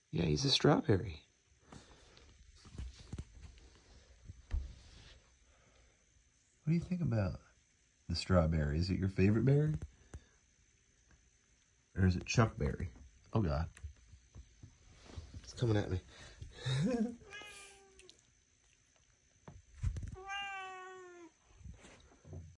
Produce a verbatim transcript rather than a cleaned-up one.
Yeah, he's a strawberry. What do you think about the strawberry? Is it your favorite berry? Or is it chuckberry? Oh God. It's coming at me.